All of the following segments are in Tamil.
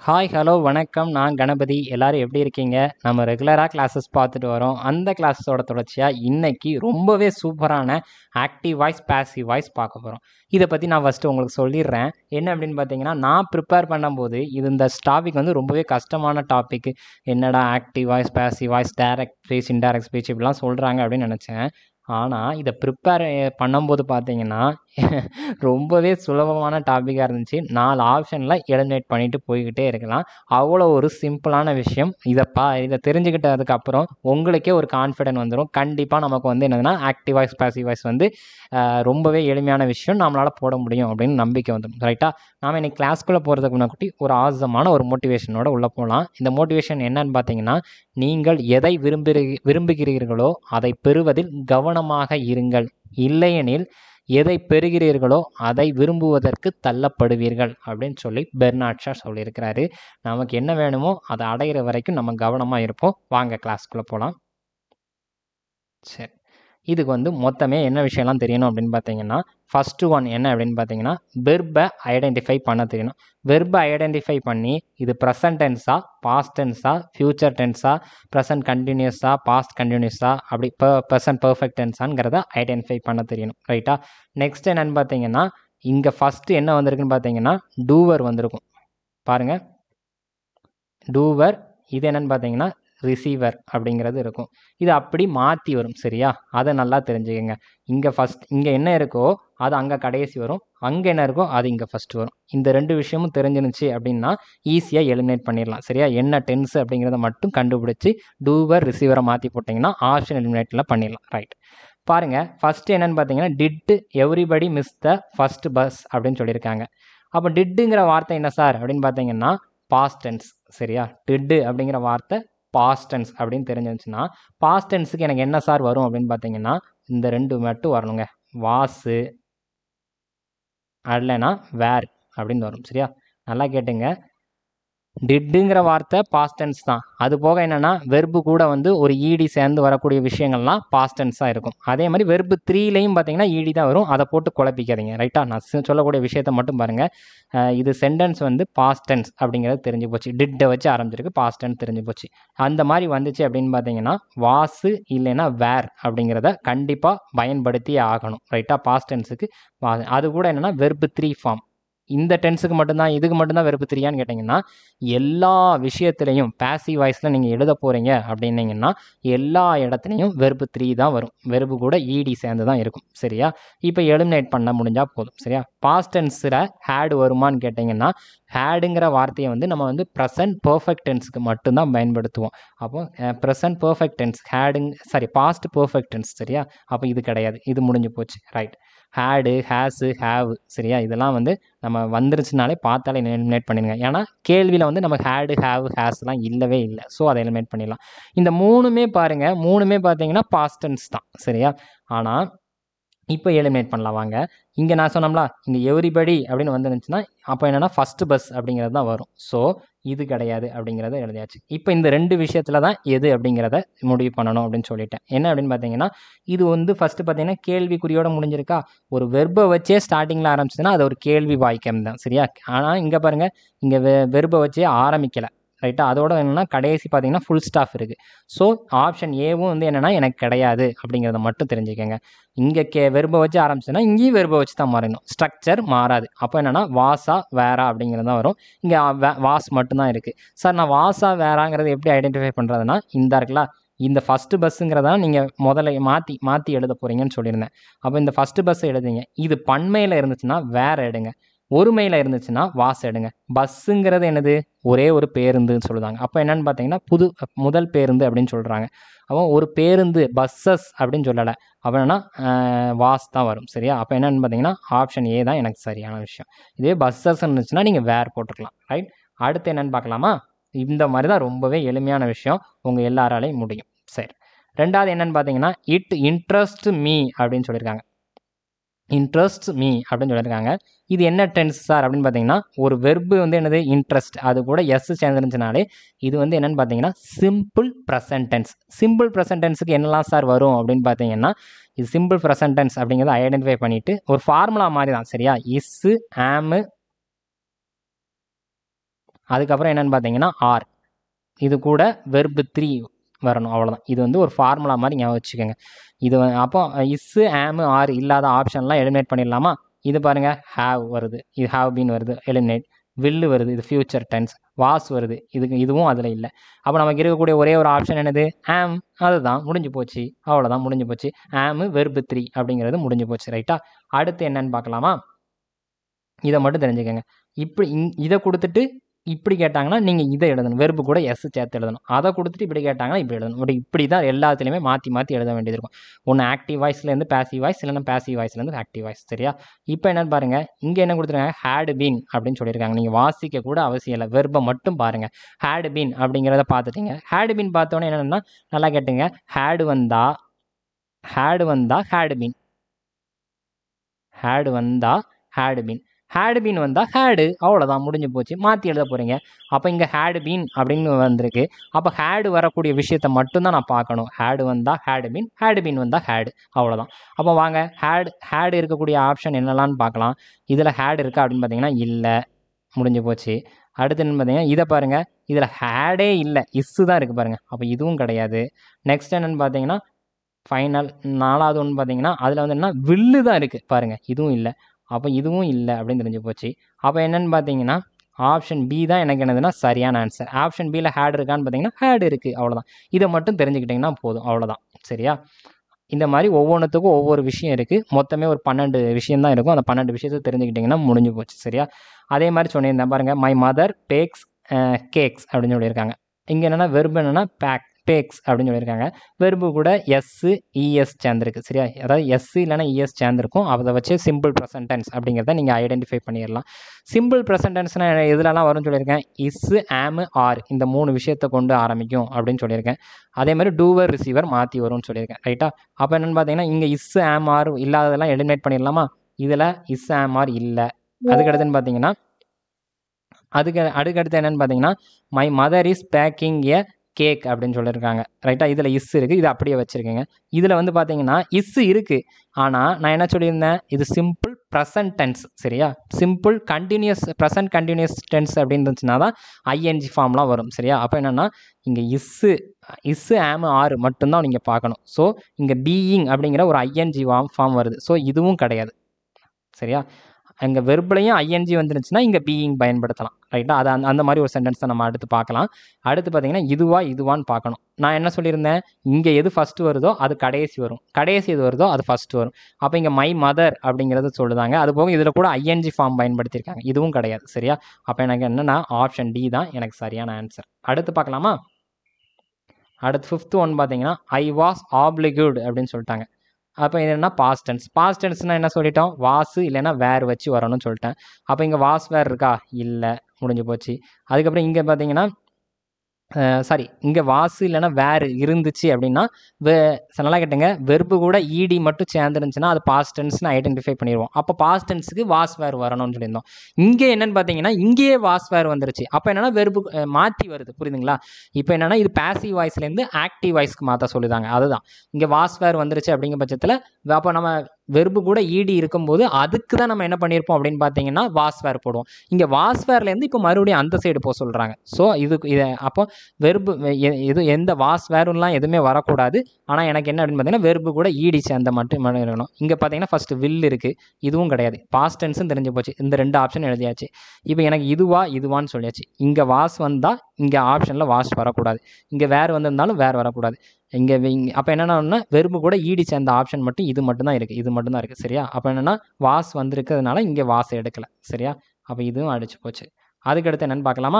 ஹாய் ஹலோ வணக்கம். நான் கணபதி. எல்லாரும் எப்படி இருக்கீங்க? நம்ம ரெகுலராக கிளாஸஸ் பார்த்துட்டு வரோம். அந்த கிளாஸஸோட தொடர்ச்சியாக இன்னைக்கு ரொம்பவே சூப்பரான ஆக்டிவ் வாய்ஸ் பேசிவ் வாய்ஸ் பார்க்க போகிறோம். இதை பற்றி நான் ஃபஸ்ட்டு உங்களுக்கு சொல்லிடுறேன். என்ன அப்படின்னு பார்த்தீங்கன்னா, நான் ப்ரிப்பேர் பண்ணும்போது இந்த டாபிக் வந்து ரொம்பவே கஷ்டமான டாபிக். என்னடா active voice passive voice direct speech indirect speech இப்படிலாம் சொல்கிறாங்க அப்படின்னு நினச்சேன். ஆனால் இதை ப்ரிப்பேர் பண்ணும்போது பார்த்தீங்கன்னா ரொம்பவே சுலபமான டாப்பிக்காக இருந்துச்சு. 4 ஆப்ஷனில் எலிமினேட் பண்ணிட்டு போய்கிட்டே இருக்கலாம். அவ்வளோ ஒரு சிம்பிளான விஷயம். இதை தெரிஞ்சுக்கிட்டதுக்கப்புறம் உங்களுக்கே ஒரு கான்ஃபிடென்ட் வந்துடும். கண்டிப்பாக நமக்கு வந்து என்னதுன்னா ஆக்டிவ் வாய்ஸ் பேசிவ் வாய்ஸ் வந்து ரொம்பவே எளிமையான விஷயம், நம்மளால் போட முடியும் அப்படின்னு நம்பிக்கை வந்துடும். ரைட்டாக நாம் இன்னைக்கு கிளாஸ்க்குள்ளே போகிறதுக்கு முன்னாடி ஒரு ஆசமான ஒரு மோட்டிவேஷனோட உள்ளே போகலாம். இந்த மோட்டிவேஷன் என்னன்னு பார்த்தீங்கன்னா, நீங்கள் எதை விரும்புகிறீர்களோ அதை பெறுவதில் கவனமாக இருங்கள். இல்லையெனில் எதை பெறுகிறீர்களோ அதை விரும்புவதற்கு தள்ளப்படுவீர்கள் அப்படின்னு சொல்லி பெர்னாட் ஷா சொல்லியிருக்கிறாரு. நமக்கு என்ன வேணுமோ அதை அடையிற வரைக்கும் நம்ம கவனமாக இருப்போம். வாங்க கிளாஸ்க்குள்ளே போகலாம். சரி, இதுக்கு வந்து மொத்தமே என்ன விஷயம்லாம் தெரியணும் அப்படின்னு பார்த்தீங்கன்னா, ஃபஸ்ட்டு ஒன் என்ன அப்படின்னு பார்த்தீங்கன்னா, வெர்பை ஐடென்டிஃபை பண்ண தெரியணும். வெர்பை ஐடென்டிஃபை பண்ணி இது ப்ரெசன்ட் டென்ஸா, பாஸ்ட் டென்ஸா, ஃப்யூச்சர் டென்ஸா, ப்ரெசன்ட் கண்டினியூஸா, பாஸ்ட் கண்டினியூஸா, அப்படி ப்ரெசன்ட் பர்ஃபெக்ட் டென்ஸாங்கிறத ஐடென்டிஃபை பண்ண தெரியணும். ரைட்டா? நெக்ஸ்ட் என்னன்னு பார்த்தீங்கன்னா, இங்கே ஃபஸ்ட்டு என்ன வந்திருக்குன்னு பார்த்தீங்கன்னா, டூவர் வந்திருக்கும். பாருங்கள், டூவர். இது என்னன்னு பார்த்தீங்கன்னா ரிசீவர் அப்படிங்கிறது இருக்கும். இது அப்படி மாற்றி வரும். சரியா? அதை நல்லா தெரிஞ்சுக்கங்க. இங்கே என்ன இருக்கோ அது அங்கே கடைசி வரும், அங்கே என்ன இருக்கோ அது இங்கே ஃபஸ்ட்டு வரும். இந்த 2 விஷயமும் தெரிஞ்சிருந்துச்சு அப்படின்னா ஈஸியாக எலிமினேட் பண்ணிடலாம். சரியா? என்ன டென்ஸ் அப்படிங்கிறத மட்டும் கண்டுபிடிச்சி டூவர் ரிசீவரை மாற்றி போட்டிங்கன்னா ஆப்ஷன் எலிமினேட்டில் பண்ணிடலாம். ரைட், பாருங்கள். ஃபஸ்ட்டு என்னென்னு பார்த்தீங்கன்னா, did everybody miss the first bus அப்படின்னு சொல்லியிருக்காங்க. அப்போ டிட்டுங்கிற வார்த்தை என்ன சார் அப்படின்னு பார்த்தீங்கன்னா பாஸ்ட் டென்ஸ். சரியா? டிட்டு அப்படிங்கிற வார்த்தை பாஸ்ட் டென்ஸ் அப்படின்னு தெரிஞ்சிருந்துச்சுன்னா, பாஸ்ட் டென்ஸுக்கு எனக்கு என்ன சார் வரும் அப்படின்னு பார்த்தீங்கன்னா, இந்த 2 மட்டும் வரணுங்க. வாஸு அல்லனா வேர் அப்படின்னு வரும். சரியா? நல்லா கேட்டுங்க. டிட்டுங்கிற வார்த்தை பாஸ்ட் டென்ஸ் தான். அது போக என்னென்னா வெர்பு கூட வந்து ஒரு ஈடி சேர்ந்து வரக்கூடிய விஷயங்கள்லாம் பாஸ்ட் டென்ஸாக இருக்கும். அதே மாதிரி வெர்பு 3லையும் பார்த்தீங்கன்னா ஈடி தான் வரும். அதை போட்டு குழப்பிக்காதீங்க. ரைட்டா? நான் சொல்லக்கூடிய விஷயத்த மட்டும் பாருங்கள். இது சென்டென்ஸ் வந்து பாஸ்ட் டென்ஸ் அப்படிங்கிறது தெரிஞ்சு போச்சு. டிட்டை வச்சு ஆரம்பிச்சிருக்கு, பாஸ்ட் டென்ஸ் தெரிஞ்சு போச்சு. அந்த மாதிரி வந்துச்சு அப்படின்னு பார்த்தீங்கன்னா வாஸு இல்லைன்னா வேர் அப்படிங்கிறத கண்டிப்பாக பயன்படுத்தி ஆகணும். ரைட்டா? பாஸ்ட் டென்ஸுக்கு அது கூட என்னென்னா வெர்பு 3 ஃபார்ம். இந்த டென்ஸுக்கு மட்டும்தான், இதுக்கு மட்டும்தான் வெர்பு 3யான்னு கேட்டிங்கன்னா, எல்லா விஷயத்துலையும் பேசிவ் வாய்ஸில் நீங்கள் எழுத போகிறீங்க அப்படின்னீங்கன்னா எல்லா இடத்துலையும் வெர்பு 3 தான் வரும். வெர்பு கூட ஈடி சேர்ந்து தான் இருக்கும். சரியா? இப்போ எலிமினேட் பண்ண முடிஞ்சால் போதும். சரியா? பாஸ்ட் டென்ஸில் ஹேடு வருமானு கேட்டிங்கன்னா, ஹேடுங்கிற வார்த்தையை வந்து நம்ம வந்து ப்ரெசன்ட் பர்ஃபெக்ட் டென்ஸுக்கு மட்டும்தான் பயன்படுத்துவோம். அப்போ present perfect tense past perfect tense. சரியா? அப்போ இது கிடையாது, இது முடிஞ்சு போச்சு. Right, had, has, have. சரியா? இதெல்லாம் வந்து நம்ம வந்துருச்சுனாலே பார்த்தாலே எலிமினேட் பண்ணிடுங்க. ஏன்னா கேள்வியில் வந்து நம்ம ஹேடு, ஹேவ், ஹேஸ்லாம் இல்லவே இல்லை. ஸோ அதை எலிமினேட் பண்ணிடலாம். இந்த 3மே பாருங்கள், 3மே பார்த்தீங்கன்னா பாஸ்ட் டென்ஸ் தான். சரியா? ஆனால் இப்போ எலிமினேட் பண்ணலாம் வாங்க. இங்கே நான் சொன்னோம்ல, இங்கே எவ்ரிபடி அப்படின்னு வந்துருந்துச்சுன்னா அப்போ என்னென்னா ஃபஸ்ட்டு பஸ் அப்படிங்கிறது தான் வரும். ஸோ இது கிடையாது அப்படிங்கிறத எழுதியாச்சு. இப்போ இந்த 2 விஷயத்தில் தான் எது அப்படிங்கிறத முடிவு பண்ணணும் அப்படின்னு சொல்லிட்டேன். என்ன அப்படின்னு பார்த்தீங்கன்னா, இது வந்து ஃபஸ்ட்டு பார்த்தீங்கன்னா கேள்விக்குறியோட முடிஞ்சிருக்கா. ஒரு வெர்பை வச்சே ஸ்டார்டிங்கில் ஆரம்பிச்சதுன்னா அது ஒரு கேள்வி வாக்கியம் தான். சரியா? ஆனால் இங்கே பாருங்கள், இங்கே வெர்பை வச்சே ஆரம்பிக்கலை. ரைட்டா? அதோட என்னென்னா கடைசி பார்த்தீங்கன்னா ஃபுல் ஸ்டாஃப் இருக்குது. ஸோ ஆப்ஷன் ஏவும் வந்து என்னென்னா எனக்கு கிடையாது அப்படிங்கிறத மட்டும் தெரிஞ்சுக்கோங்க. இங்கே வெர்பை வச்சு ஆரம்பிச்சுன்னா இங்கேயும் வெர்பை வச்சு தான் மாறணும். ஸ்ட்ரக்சர் மாறாது. அப்போ என்னென்னா வாஸா வேறா அப்படிங்கிறது தான் வரும். இங்கே வாஸ் மட்டும்தான் இருக்குது. சார் நான் வாஸா வேறாங்கிறது எப்படி ஐடென்டிஃபை பண்ணுறதுனா, இந்த இருக்குல்ல, இந்த ஃபஸ்ட்டு பஸ்ஸுங்கிறதான் நீங்கள் முதல்ல மாற்றி எழுத போகிறீங்கன்னு சொல்லியிருந்தேன். அப்போ இந்த ஃபஸ்ட்டு பஸ் எழுதுங்க. இது பன்மையில் இருந்துச்சுன்னா வேற எடுங்க, ஒருமையில் இருந்துச்சுன்னா வாஸ் எடுங்க. பஸ்ஸுங்கிறது என்னது? ஒரே ஒரு பேருந்துன்னு சொல்லுவாங்க. அப்போ என்னென்னு பார்த்தீங்கன்னா முதல் பேருந்து அப்படின்னு சொல்கிறாங்க. அப்போ ஒரு பேருந்து பஸ்ஸஸ் அப்படின்னு சொல்லலை. அப்போ என்னென்னா வாஸ் தான் வரும். சரியா? அப்போ என்னென்னு பார்த்தீங்கன்னா ஆப்ஷன் ஏ தான் எனக்கு சரியான விஷயம். இதே பஸ்ஸஸ் இருந்துச்சுன்னா நீங்கள் வேர் போட்டுக்கலாம். ரைட், அடுத்து என்னென்னு பார்க்கலாமா? இந்த மாதிரி தான் ரொம்பவே எளிமையான விஷயம், உங்கள் எல்லாராலையும் முடியும். சரி, ரெண்டாவது என்னென்னு பார்த்தீங்கன்னா இட் இன்ட்ரெஸ்ட் மீ அப்படின்னு சொல்லியிருக்காங்க. இன்ட்ரெஸ்ட் மீ அப்படின்னு சொல்லியிருக்காங்க. இது என்ன டென்ஸ் சார் அப்படின்னு பார்த்தீங்கன்னா, ஒரு வெர்பு வந்து என்னது? இன்ட்ரெஸ்ட். அது கூட எஸ் சேர்ந்துருந்துச்சுனாலே இது வந்து என்னென்னு பார்த்தீங்கன்னா simple present tense. Simple present டென்ஸுக்கு என்னெல்லாம் சார் வரும் அப்படின்னு பார்த்தீங்கன்னா, இது சிம்பிள் ப்ரெசன்ட் டென்ஸ் அப்படிங்கிறத ஐடென்டிஃபை பண்ணிவிட்டு ஒரு ஃபார்முலா மாதிரி தான். சரியா? இஸ்ஸு, ஆமு, அதுக்கப்புறம் என்னென்னு பார்த்தீங்கன்னா ஆர், இது கூட வெர்பு 3 வரணும், அவ்வளோதான். இது வந்து ஒரு ஃபார்முலா மாதிரி ஞாபகம் வச்சுக்கோங்க. இது அப்போ இஸ்ஸு ஆமு ஆர் இல்லாத ஆப்ஷன்லாம் எலிமினேட் பண்ணிடலாமா? இது பாருங்கள், ஹேவ் வருது, இது ஹேவ் பீன் வருது, எலிமினேட். வில்லு வருது, இது ஃபியூச்சர் டென்ஸ். வாஸ் வருது, இதுவும் அதில் இல்லை. அப்போ நமக்கு இருக்கக்கூடிய ஒரே ஒரு ஆப்ஷன் என்னது? ஆம். அதுதான், முடிஞ்சு போச்சு, அவ்வளோதான், முடிஞ்சு போச்சு. ஆமு வெர்பு 3 அப்படிங்கிறது முடிஞ்சு போச்சு. ரைட்டா? அடுத்து என்னன்னு பார்க்கலாமா? இதை மட்டும் தெரிஞ்சுக்கோங்க. இப்படி இதை கொடுத்துட்டு இப்படி கேட்டாங்கன்னா நீங்கள் இதை எழுதணும், வெர்பு கூட எஸ் சேர்த்து எழுதணும். அதை கொடுத்துட்டு இப்படி கேட்டாங்கன்னா இப்படி எழுதணும். இப்படி தான் எல்லாத்துலேயுமே மாற்றி மாற்றி எழுத வேண்டியது இருக்கும். ஒன்று ஆக்டிவ் வாய்ஸ்லேருந்து பேசிவ் வாய்ஸ், இல்லைன்னா பேசிவ் வாய்ஸ்லேருந்து ஆக்டிவ் வாய்ஸ். சரியா? இப்போ என்னென்னு பாருங்கள், இங்கே என்ன கொடுத்துருக்காங்க? ஹேடு பீன் அப்படின்னு சொல்லியிருக்காங்க. நீங்கள் வாசிக்க கூட அவசியம் இல்லை, வெர்பை மட்டும் பாருங்கள். ஹேடு பீன் அப்படிங்கிறத பார்த்துட்டீங்க. ஹேடு பீன் பார்த்தோன்னே என்னென்னா, நல்லா கேட்டுங்க, ஹேடு வந்தா ஹேடு பீன், ஹேடு வந்தா ஹேடு பீன், ஹேடு பீன் வந்தால் ஹேடு, அவ்வளோதான், முடிஞ்சு போச்சு. மாற்றி எழுத போகிறீங்க. அப்போ இங்கே ஹேடு பீன் அப்படின்னு வந்திருக்கு. அப்போ ஹேடு வரக்கூடிய விஷயத்தை மட்டும்தான் நான் பார்க்கணும். ஹேடு வந்தால் ஹேடு பீன் வந்தால் ஹேடு, அவ்வளோதான். அப்போ வாங்க, ஹேடு இருக்கக்கூடிய ஆப்ஷன் என்னெல்லாம்னு பார்க்கலாம். இதில் ஹேடு இருக்கா அப்படின்னு பார்த்தீங்கன்னா இல்லை, முடிஞ்சு போச்சு. அடுத்து என்ன பார்த்தீங்கன்னா, இதை பாருங்கள், இதில் ஹேடே இல்லை, இஸ்ஸு தான் இருக்குது பாருங்கள். அப்போ இதுவும் கிடையாது. நெக்ஸ்ட் என்னென்னு பார்த்தீங்கன்னா, ஃபைனல் 4வது ஒன்று பார்த்தீங்கன்னா, அதில் வந்து என்ன, வில்லு தான் இருக்குது பாருங்கள், இதுவும் இல்லை. அப்போ இதுவும் இல்லை அப்படின்னு தெரிஞ்சு போச்சு. அப்போ என்னென்னு பார்த்தீங்கன்னா, ஆப்ஷன் பி தான் எனக்கு என்னதுன்னா சரியான ஆன்சர். ஆப்ஷன் பியில் ஹேடு இருக்கான்னு பார்த்தீங்கன்னா ஹேடு இருக்குது, அவ்வளோதான். இதை மட்டும் தெரிஞ்சுக்கிட்டிங்கன்னா போதும், அவ்வளோதான். சரியா? இந்த மாதிரி ஒவ்வொன்றுத்துக்கும் ஒவ்வொரு விஷயம் இருக்குது. மொத்தமே ஒரு 12 விஷயம் தான் இருக்கும். அந்த 12 விஷயத்தை தெரிஞ்சுக்கிட்டிங்கன்னா முடிஞ்சு போச்சு. சரியா? அதே மாதிரி சொன்னிருந்தேன் பாருங்கள், மை மதர் பேக்ஸ் கேக்ஸ் அப்படின்னு சொல்லியிருக்காங்க. இங்கே என்னென்னா வெர்பு என்னென்னா பேக்ஸ் அப்படின்னு சொல்லியிருக்காங்க. வெர்பு கூட எஸ்ஸு இஎஸ் சேர்ந்துருக்கு. சரியா? அதாவது எஸ்ஸு இல்லைனா இஎஸ் சேர்ந்துருக்கும். அதை வச்சு சிம்பிள் ப்ரெசன்ட் டென்ஸ் அப்படிங்கிறத நீங்கள் ஐடென்டிஃபை பண்ணிடலாம். சிம்பிள் ப்ரெசன்ட் டென்ஸ்னால் எதுலலாம் வரும்னு சொல்லியிருக்கேன்? இஸ்ஸு ஆமு ஆர், இந்த 3 விஷயத்தை கொண்டு ஆரம்பிக்கும் அப்படின்னு சொல்லியிருக்கேன். அதே மாதிரி டூவர் ரிசீவர் மாற்றி வரும்னு சொல்லியிருக்கேன். ரைட்டா? அப்போ என்னென்னு பார்த்தீங்கன்னா, இங்கே இஸ்ஸு ஆம் ஆர் இல்லாததெல்லாம் எலிமினேட் பண்ணிடலாமா? இதில் இஸ் ஆம் ஆர் இல்லை. அதுக்கடுத்துன்னு பார்த்தீங்கன்னா, அடுத்தடுத்து என்னென்னு பார்த்தீங்கன்னா, my mother is baking a cake அப்படின்னு சொல்லியிருக்காங்க. ரைட்டா? இதில் இஸ் இருக்குது, இது அப்படியே வச்சுருக்கேங்க. இதில் வந்து பார்த்தீங்கன்னா இஸ் இருக்குது. ஆனால் நான் என்ன சொல்லியிருந்தேன், இது சிம்பிள் ப்ரெசன்ட் டென்ஸ். சரியா? சிம்பிள் ப்ரெசன்ட் கண்டினியூஸ் டென்ஸ் அப்படின்னு இருந்துச்சுன்னா தான் ஐஎன்ஜி ஃபார்ம்லாம் வரும். சரியா? அப்போ என்னென்னா, இங்கே இஸ்ஸு ஆமு ஆறு மட்டும்தான் நீங்கள் பார்க்கணும். ஸோ இங்கே பீயிங் அப்படிங்கிற ஒரு ஐஎன்ஜி ஃபார்ம் வருது. ஸோ இதுவும் கிடையாது. சரியா? அங்கே வெர்புலையும் ஐஎன்ஜி வந்துருந்துச்சுன்னா இங்கே பீயிங் பயன்படுத்தலாம். ரைட்டா? அது அந்த மாதிரி ஒரு சென்டென்ஸ் தான் நம்ம அடுத்து பார்க்கலாம். அடுத்து பார்த்தீங்கன்னா இதுவான்னு பார்க்கணும். நான் என்ன சொல்லியிருந்தேன், இங்கே எது ஃபஸ்ட்டு வருதோ அது கடைசி வரும், கடைசி எது வருதோ அது ஃபஸ்ட்டு வரும். அப்போ இங்கே மை மதர் அப்படிங்கிறது சொல்லுதாங்க. அது போக இதில் கூட ஐஎன்ஜி ஃபார்ம் பயன்படுத்தியிருக்காங்க. இதுவும் கிடையாது. சரியா? அப்போ எனக்கு என்னென்னா ஆப்ஷன் டி தான் எனக்கு சரியான ஆன்சர். அடுத்து பார்க்கலாமா? அடுத்து 5th ஒன் பார்த்தீங்கன்னா, ஐ வாஸ் ஆப்ளிகேட் அப்படின்னு சொல்லிட்டாங்க. அப்போ என்னென்னா பாஸ்ட் டென்ஸ்னால் என்ன சொல்லிட்டோம், வாசு இல்லைன்னா வேர் வச்சு வரணும்னு சொல்லிட்டேன். அப்போ இங்கே வாஸ் வேர் இருக்கா? இல்லை, முடிஞ்சு போச்சு. அதுக்கப்புறம் இங்கே பார்த்தீங்கன்னா இங்கே வாசு இல்லைன்னா வேறு இருந்துச்சு அப்படின்னா நல்லா கேட்டுங்க, வெர்பு கூட இடி மட்டும் சேர்ந்துருந்துச்சுன்னா அது பாஸ்ட் டென்ஸ்னு ஐடென்டிஃபை பண்ணிடுவோம். அப்போ பாஸ்ட் டென்ஸுக்கு வாஸ் வேர் வரணும்னு சொல்லியிருந்தோம். இங்கே என்னென்னு பார்த்தீங்கன்னா, இங்கேயே வாஸ் வேர் வந்துருச்சு. அப்போ என்னென்னா வெர்பு மாற்றி வருது. புரியுதுங்களா? இப்போ என்னென்னா இது பேசிவ் வாய்ஸ்லேருந்து ஆக்டிவ் வாய்ஸ்க்கு மாற்ற சொல்லிதாங்க. அதுதான் இங்கே வாஸ் வேர் வந்துருச்சு அப்படிங்கிற பட்சத்தில் அப்போ நம்ம வெர்பு கூட இடி இருக்கும்போது அதுக்கு தான் நம்ம என்ன பண்ணியிருப்போம் அப்படின்னு பார்த்தீங்கன்னா வாஸ்வேர் போடுவோம். இங்கே வாஸ்வேர்லேருந்து இப்போ மறுபடியும் அந்த சைடு போக சொல்கிறாங்க. ஸோ இதை அப்போ வெர்பு எந்த வாஸ்வேர்லாம் எதுவுமே வரக்கூடாது. ஆனால் எனக்கு என்ன அப்படின்னு பார்த்தீங்கன்னா வெர்பு கூட இடி சேர்ந்த மட்டும் இருக்கணும். இங்கே பார்த்தீங்கன்னா ஃபஸ்ட்டு வில் இருக்குது, இதுவும் கிடையாது. பாஸ்ட் டென்ஸும் தெரிஞ்சு போச்சு. இந்த 2 ஆப்ஷன் எழுதியாச்சு. இப்போ எனக்கு இதுவான்னு சொல்லியாச்சு. இங்கே வாஸ் வந்தால் இங்கே ஆப்ஷனில் வாஸ் வரக்கூடாது, இங்கே வேறு வந்திருந்தாலும் வேறு வரக்கூடாது. இங்கே அப்போ என்னென்னா வெர்பு கூட ஈடி சேர்ந்த ஆப்ஷன் மட்டும் இது மட்டும்தான் இருக்குது. சரியா? அப்போ என்னென்னா வாஸ் வந்திருக்கிறதுனால இங்கே வாஸ் எடுக்கலை. சரியா? அப்போ இதுவும் அடிச்சு போச்சு. அதுக்கடுத்து என்னென்னு பார்க்கலாமா?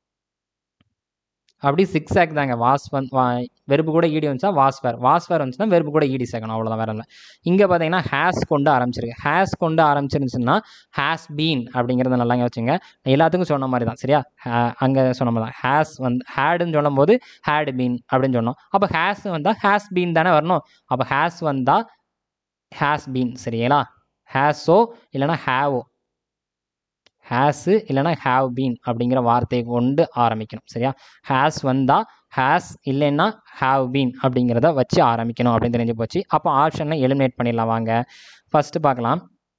அப்படி 6 ஆக் தாங்க. வெர்பு கூட ஈடி வந்துச்சா வாஸ்வேர் வந்துச்சுன்னா வெர்பு கூட ஈடி சேர்க்கணும், அவ்வளோதான், வேற இல்லை. இங்கே பார்த்தீங்கன்னா ஹேஸ் கொண்டு ஆரம்பிச்சிருக்கு. ஹேஸ் கொண்டு ஆரம்பிச்சிருந்துச்சுன்னா ஹேஸ் பீன் அப்படிங்கிறத நல்லா வச்சுங்க. எல்லாத்துக்கும் சொன்ன மாதிரி தான். சரியா? அங்கே சொன்ன மாதிரி தான். ஹேடுன்னு சொல்லும் போது ஹேடு பீன் அப்படின்னு சொன்னோம். அப்போ ஹேஸ் வந்தால் ஹேஸ் பீன் தானே வரணும். அப்போ ஹேஸ் வந்தால் ஹேஸ் பீன். சரிங்களா? ஹேஸோ இல்லைனா ஹேவோ, ஹேஸு இல்லைனா ஹேவ் பீன் அப்படிங்கிற வார்த்தையை கொண்டு ஆரம்பிக்கணும். சரியா? ஹேஸ் வந்தால் ஹேஸ் இல்லைன்னா ஹேவ் பீன் அப்படிங்கிறத வச்சு ஆரம்பிக்கணும் அப்படின்னு தெரிஞ்சு போச்சு. அப்போ ஆப்ஷனில் எலிமினேட் பண்ணிடலாம். வாங்க ஃபஸ்ட்டு பார்க்கலாம்.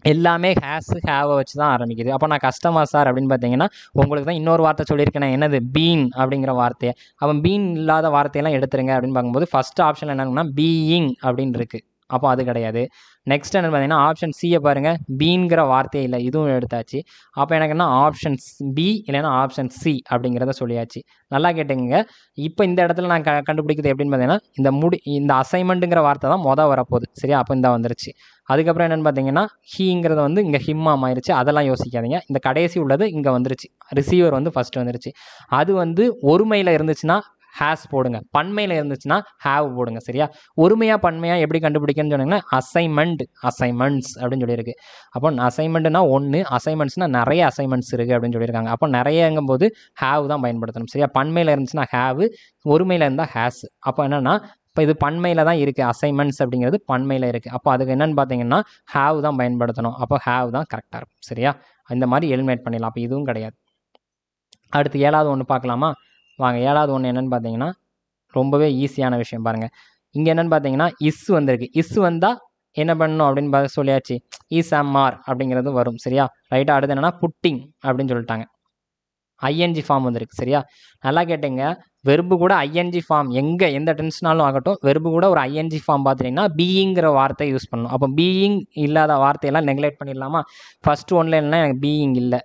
எல்லாமே ஹேவை வச்சு தான் ஆரம்பிக்குது. அப்போ நான் கஷ்டமா சார் அப்படின்னு பார்த்தீங்கன்னா, உங்களுக்கு தான் இன்னொரு வார்த்தை சொல்லியிருக்கேன். என்னது? பீன் அப்படிங்கிற வார்த்தையை. அவன் பீன் இல்லாத வார்த்தையெல்லாம் எடுத்துருங்க அப்படின்னு பார்க்கும்போது ஃபர்ஸ்ட் ஆப்ஷன் என்னன்னா பீயிங் அப்படின்னு இருக்கு. அப்போ அது கிடையாது. நெக்ஸ்ட் என்ன பார்த்தீங்கன்னா ஆப்ஷன் சியை பாருங்கள், பீன்கிற வார்த்தையே இல்லை, இதுவும் எடுத்தாச்சு. அப்போ எனக்கு என்ன ஆப்ஷன் பி இல்லைன்னா ஆப்ஷன் சி அப்படிங்கிறத சொல்லியாச்சு. நல்லா கேட்டுங்க. இப்போ இந்த இடத்துல நான் கண்டுபிடிக்கிறது எப்படின்னு பார்த்தீங்கன்னா, இந்த அசைன்மெண்ட்டுங்கிற வார்த்தை தான் மொதல் வரப்போகுது. சரியா? அப்போ இந்த வந்துருச்சு. அதுக்கப்புறம் என்னென்னு பார்த்தீங்கன்னா ஹீங்கிறது வந்து இங்கே ஹிம்மா மாறிடுச்சு. அதெல்லாம் யோசிக்காதீங்க. இந்த கடைசி உள்ளது இங்கே வந்துருச்சு. ரிசீவர் வந்து ஃபஸ்ட்டு வந்துருச்சு. அது வந்து ஒருமையில் இருந்துச்சுன்னா ஹேஸ் போடுங்க, பன்மையில் இருந்துச்சுன்னா ஹேவ் போடுங்க. சரியா? ஒருமையாக பன்மையாக எப்படி கண்டுபிடிக்கணும்னு சொன்னீங்கன்னா அசைன்மெண்ட்ஸ் அப்படின்னு சொல்லியிருக்கு. அப்போ அசைன்மெண்ட்னா ஒன்று, அசைன்மெண்ட்ஸ்னால் நிறைய அசைன்மெண்ட்ஸ் இருக்குது அப்படின்னு சொல்லியிருக்காங்க. அப்போ நிறையங்கும் போது ஹேவ் தான் பயன்படுத்தணும். சரியா? பன்மையில் இருந்துச்சுன்னா ஹேவ், ஒருமையில் இருந்தால் ஹேஸ். அப்போ என்னென்னா இப்போ இது பன்மையில் தான் இருக்குது, அசைன்மெண்ட்ஸ் அப்படிங்கிறது பன்மையில் இருக்குது. அப்போ அதுக்கு என்னென்னு பார்த்தீங்கன்னா ஹேவ் தான் பயன்படுத்தணும். அப்போ ஹேவ் தான் கரெக்டாக இருக்கும். சரியா? இந்த மாதிரி எலிமினேட் பண்ணிடலாம். அப்போ இதுவும் கிடையாது. அடுத்து 7வது ஒன்று பார்க்கலாமா? வாங்க. 7வது ஒன்று என்னென்னு பார்த்தீங்கன்னா ரொம்பவே ஈஸியான விஷயம் பாருங்கள். இங்கே என்னென்னு பார்த்தீங்கன்னா இஸ் வந்திருக்கு. இஸ் வந்தால் என்ன பண்ணணும் அப்படின்னு சொல்லியாச்சு. இஸ்எம்ஆர் அப்படிங்கிறது வரும். சரியா? ரைட்டாக. அடுத்து என்னென்னா புட்டிங் அப்படின்னு சொல்லிட்டாங்க. ஐஎன்ஜி ஃபார்ம் வந்திருக்கு. சரியா? நல்லா கேட்டுங்க. வெர்பு கூட ஐஎன்ஜி ஃபார்ம் எந்த டென்ஸ்னாலும் ஆகட்டும், வெர்பு கூட ஒரு ஐஎன்ஜி ஃபார்ம் பார்த்துட்டிங்கன்னா பீயிங்கிற வார்த்தை யூஸ் பண்ணணும். அப்போ பீயிங் இல்லாத வார்த்தையெல்லாம் நெக்லெக்ட் பண்ணிடலாமா? ஃபர்ஸ்ட் ஒன்றில் என்னன்னா எனக்கு பீயிங் இல்லை,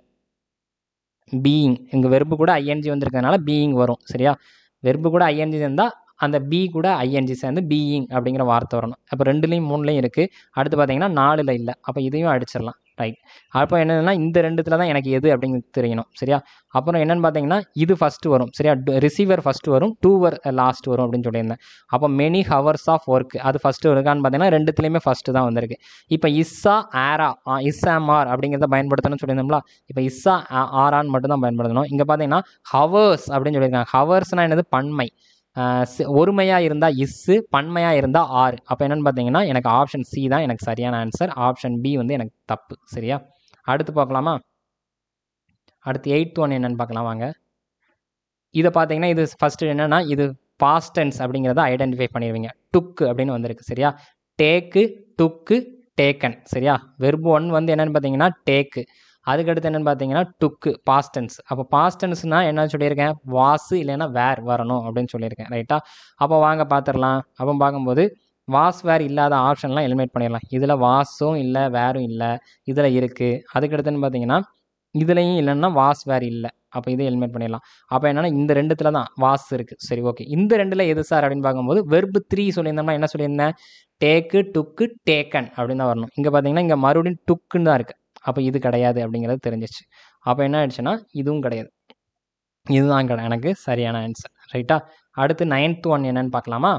பீயிங் இங்கே வெர்பு கூட ஐஎன்ஜி வந்திருக்கிறதுனால பீயிங் வரும். சரியா? வெர்பு கூட ஐஎன்ஜி இருந்தால் அந்த பி கூட ஐஎன்ஜி சேர்ந்து பீயிங் அப்படிங்கிற வார்த்தை வரணும். அப்போ 2லையும் 3லையும் இருக்குது. அடுத்து பார்த்தீங்கன்னா 4ல் இல்லை. அப்போ இதையும் அடிச்சிடலாம். ரைட். அப்போ என்னென்னா இந்த 2த்துல தான் எனக்கு எது அப்படிங்கிறது தெரியணும். சரியா? அப்புறம் என்னென்னு பார்த்தீங்கன்னா இது ஃபஸ்ட்டு வரும். சரியா? ரிசீவர் ஃபஸ்ட்டு வரும், டூவர் லாஸ்ட் வரும் அப்படின்னு சொல்லியிருந்தேன். அப்போ மெனி ஹவர்ஸ் ஆஃப் ஒர்க் அது ஃபஸ்ட்டு இருக்கான்னு பார்த்தீங்கன்னா 2த்துலேயுமே ஃபஸ்ட்டு தான் வந்திருக்கு. இப்போ இஸ்ஸா ஆரா இஸ்எம்ஆர் அப்படிங்கிறத பயன்படுத்தணும்னு சொல்லியிருந்தோம்ல. இப்போ இஸ்ஸா ஆரான்னு மட்டும் தான் பயன்படுத்தணும். இங்கே பார்த்தீங்கன்னா ஹவர்ஸ் அப்படின்னு சொல்லியிருக்காங்க. ஹவர்ஸ்னால் என்னது? பன்மை. ஒருமையாக இருந்தால் இஸ்ஸு, பன்மையாக இருந்தால் ஆர். அப்போ என்னென்னு பார்த்தீங்கன்னா எனக்கு ஆப்ஷன் சி தான் எனக்கு சரியான ஆன்சர். ஆப்ஷன் பி வந்து எனக்கு தப்பு. சரியா? அடுத்து பார்க்கலாமா? அடுத்து 8th ஒன் என்னென்னு பார்க்கலாம் வாங்க. இதை பார்த்தீங்கன்னா இது ஃபஸ்ட்டு என்னென்னா இது பாஸ்ட் டென்ஸ் அப்படிங்கிறத ஐடென்டிஃபை பண்ணிடுவீங்க. டுக்கு அப்படின்னு வந்திருக்கு. சரியா? டேக்கு, டுக்கு, டேக்கன். சரியா? வெர்பு 1 வந்து என்னென்னு பார்த்தீங்கன்னா டேக்கு. அதுக்கடுத்து என்னென்னு பார்த்தீங்கன்னா டுக்கு, பாஸ்ட் டென்ஸ். அப்போ பாஸ்ட் டென்ஸ்னால் என்ன சொல்லியிருக்கேன்? வாசு இல்லைன்னா வேர் வரணும் அப்படின்னு சொல்லியிருக்கேன். ரைட்டா? அப்போ வாங்க பார்த்துடலாம். அப்போ பார்க்கும்போது வாஸ் வேர் இல்லாத ஆப்ஷன்லாம் எலிமினேட் பண்ணிடலாம். இதில் வாஸும் இல்லை, வேரும் இல்லை, இதில் இருக்குது. அதுக்கடுத்துன்னு பார்த்தீங்கன்னா இதுலேயும் இல்லைன்னா வாஸ் வேர் இல்லை. அப்போ இதை எலிமினேட் பண்ணிடலாம். அப்போ என்னென்னா இந்த 2த்துல தான் வாஸ் இருக்குது. சரி, ஓகே. இந்த 2ல் எது சார் அப்படின்னு பார்க்கும்போது வெர்பு 3 சொல்லியிருந்தோம்னா என்ன சொல்லியிருந்தேன்? டேக்கு, டுக்கு, டேக்கன் அப்படின்னு தான் வரணும். இங்கே பார்த்தீங்கன்னா இங்கே மறுபடியும் டுக்குன்னு தான் இருக்குது. அப்போ இது கிடையாது அப்படிங்கிறது தெரிஞ்சிச்சு. அப்போ என்ன ஆயிடுச்சுன்னா இதுவும் கிடையாது. இதுதான் எனக்கு சரியான ஆன்சர். ரைட்டா? அடுத்து 9th ஒன் என்னன்னு பார்க்கலாமா?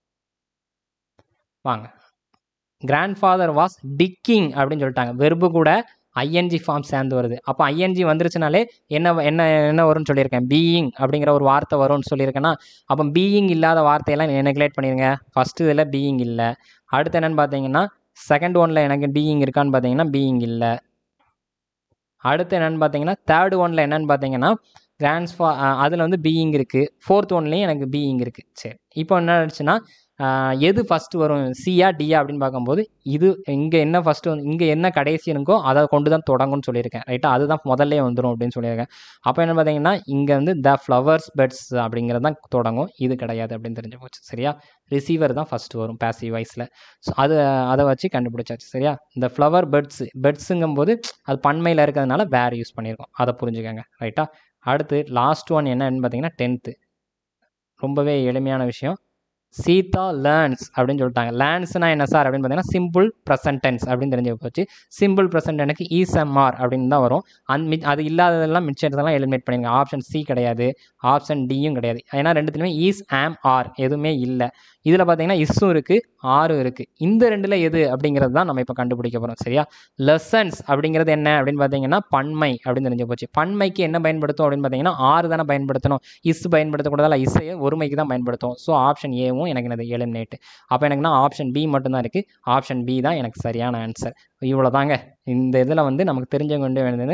வாங்க. கிராண்ட்ஃபாதர் வாஸ் டிக்கிங் அப்படின்னு சொல்லிட்டாங்க. வெர்பு கூட ஐஎன்ஜி ஃபார்ம் சேர்ந்து வருது. அப்போ ஐஎன்ஜி வந்துருச்சுனாலே என்ன என்ன என்ன வரும்னு சொல்லியிருக்கேன்? பீயிங் அப்படிங்கிற ஒரு வார்த்தை வரும்னு சொல்லியிருக்கேன்னா, அப்போ பீயிங் இல்லாத வார்த்தையெல்லாம் நெக்லெக்ட் பண்ணிடுங்க. ஃபஸ்ட்டு இதில் பீயிங் இல்லை. அடுத்து என்னென்னு பார்த்தீங்கன்னா செகண்ட் ஒன்னில் எனக்கு பீயிங் இருக்கான்னு பார்த்தீங்கன்னா பீயிங் இல்லை. அடுத்து என்னென்னு பார்த்தீங்கன்னா தேர்ட் ஒன்னில் என்னென்னு பார்த்தீங்கன்னா அதில் வந்து பீயிங் இருக்குது. 4th ஒன்லேயும் எனக்கு பீயிங் இருக்குது. சரி, இப்போ என்ன ஆயிடுச்சுன்னா எது ஃபஸ்ட்டு வரும்? சியா டியா அப்படின்னு பார்க்கும்போது இது இங்கே என்ன ஃபஸ்ட்டு வந்து இங்கே என்ன கடைசி இருக்கோ அதை கொண்டு தான் தொடங்கும்னு சொல்லியிருக்கேன். ரைட்டா? அதுதான் முதல்ல வந்துடும் அப்படின்னு சொல்லியிருக்கேன். அப்போ என்ன பார்த்தீங்கன்னா இங்கே வந்து த ஃப்ளவர்ஸ் பெட்ஸ் அப்படிங்கிறது தான் தொடங்கும். இது கிடையாது அப்படின்னு தெரிஞ்சு போச்சு. சரியா? ரிசீவர் தான் ஃபஸ்ட்டு வரும் பேசிவ் வாய்ஸில். ஸோ அதை வச்சு கண்டுபிடிச்சாச்சு. சரியா? இந்த ஃப்ளவர் பெட்ஸுங்கும் போது அது பன்மையில் இருக்கிறதுனால வேறு யூஸ் பண்ணியிருக்கோம். அதை புரிஞ்சுக்கோங்க. ரைட்டா? அடுத்து லாஸ்ட் ஒன் என்னன்னு பார்த்தீங்கன்னா 10th. ரொம்பவே எளிமையான விஷயம். சீதா லேர்ன்ஸ் அப்படின்னு சொல்லிட்டாங்க. லேர்ன்ஸ்னா என்ன சார் அப்படின்னு பார்த்தீங்கன்னா சிம்பிள் ப்ரெசன்ட் டென்ஸ் அப்படின்னு தெரிஞ்சு போச்சு. சிம்பிள் ப்ரெசன்ட் டென்ஸ்க்கு இஎஸ்எம்ஆர் அப்படின்னு தான் வரும். அது இல்லாததெல்லாம் மிச்சத்தெல்லாம் எலிமினேட் பண்ணிடுங்க. ஆப்ஷன் சி கிடையாது, ஆப்ஷன் டியும் கிடையாது. ஏன்னா 2த்துலையுமே இஸ், ஆம், ஆர் எதுவுமே இல்லை. இதில் பார்த்தீங்கன்னா இஸ்ஸும் இருக்குது, ஆரும் இருக்குது. இந்த 2ல் எது அப்படிங்கிறது தான் நம்ம இப்போ கண்டுபிடிக்க போகிறோம். சரியா? லெசன்ஸ் அப்படிங்கிறது என்ன அப்படின்னு பார்த்தீங்கன்னா பன்மை அப்படின்னு தெரிஞ்சு போச்சு. பன்மைக்கு என்ன பயன்படுத்தும் அப்படின்னு பார்த்தீங்கன்னா ஆறு தானே பயன்படுத்தணும். இஸ் பயன்படுத்தக்கூடாதா? இஸ்ஸையே ஒருமைக்கு தான் பயன்படுத்தும். ஸோ ஆப்ஷன் ஏவும் எனக்கு என்னது எலிமினேட். அப்போ எனக்குன்னா ஆப்ஷன் பி மட்டும்தான் இருக்குது. ஆப்ஷன் பி தான் எனக்கு சரியான ஆன்சர். இவ்வளோ தாங்க. இந்த இதில் வந்து நமக்கு தெரிஞ்ச கொண்டு வேண்டியது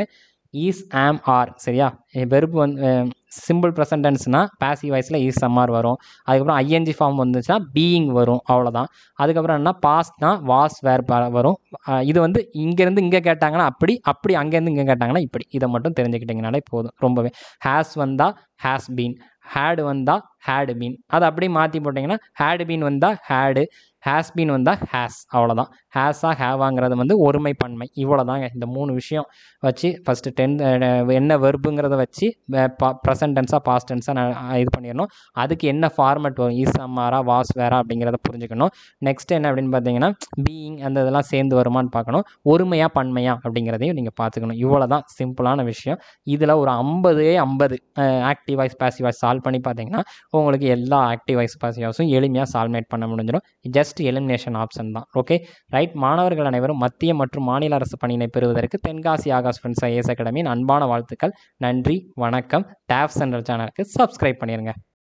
ஈஸ் ஆம் ஆர். சரியா? வெர்பு வந்து சிம்பிள் ப்ரெசன்ட் டென்ஸ்னா பாசிவ் வாய்ஸில் ஈஸ் ஆம் ஆர் வரும். அதுக்கப்புறம் ஐஎன்ஜி ஃபார்ம் வந்துச்சுன்னா பீயிங் வரும். அவ்வளோதான். அதுக்கப்புறம் என்ன பாஸ்ட்னா வாஸ் வேர் வரும். இது வந்து இங்கேருந்து இங்கே கேட்டாங்கன்னா அப்படி, அப்படி அங்கேருந்து இங்கே கேட்டாங்கன்னா இப்படி. இதை மட்டும் தெரிஞ்சுக்கிட்டிங்கனாலே போதும் ரொம்பவே. ஹேஸ் வந்தால் ஹேஸ் பீன், ஹேடு வந்தால் ஹேடு பீன். அதை அப்படியே மாற்றி போட்டிங்கன்னா ஹேடு பீன் வந்தால் ஹேடு, ஹேஸ் பீன் வந்தால் ஹேஸ். அவ்வளோதான். ஹேஸா ஹேவாங்கிறது வந்து ஒருமை பன்மை. இவ்வளோதாங்க. இந்த 3 விஷயம் வச்சு ஃபஸ்ட்டு என்ன வெர்புங்கிறத வச்சு ப்ரெசன்ட் டென்ஸாக பாஸ்ட் டென்ஸாக நான் இது பண்ணிடணும். அதுக்கு என்ன ஃபார்மேட் வரும், இஸ் அம்மாரா வாஸ் வேரா அப்படிங்கிறத புரிஞ்சுக்கணும். நெக்ஸ்ட் என்ன அப்படின்னு பார்த்தீங்கன்னா பீயிங் அந்த இதெல்லாம் சேர்ந்து வருமானு பார்க்கணும். ஒருமையா பன்மையா அப்படிங்கிறதையும் நீங்கள் பார்த்துக்கணும். இவ்வளோ தான் சிம்பிளான விஷயம். இதில் ஒரு 50 active voice passive voice solve பண்ணி பார்த்தீங்கன்னா உங்களுக்கு எல்லா ஆக்டிவ் வாய்ஸ் பாசிவ் வாய்ஸும் எளிமையாக சால்வ்மேட் பண்ண முடிஞ்சிடும். ஜஸ்ட் எலிமினேஷன் ஆப்ஷன் தான். Okay right. மாணவர்கள் அனைவரும் மத்திய மற்றும் மாநில அரசு பணியினை பெறுவதற்கு தென்காசி ஆகாஷ் ஃப்ரெண்ட்ஸ் ஐஏஎஸ் அகாடமியின் அன்பான வாழ்த்துக்கள். நன்றி, வணக்கம். டேப் சென்ட்ரல் சேனலுக்கு சப்ஸ்கிரைப் பண்ணிடுங்க.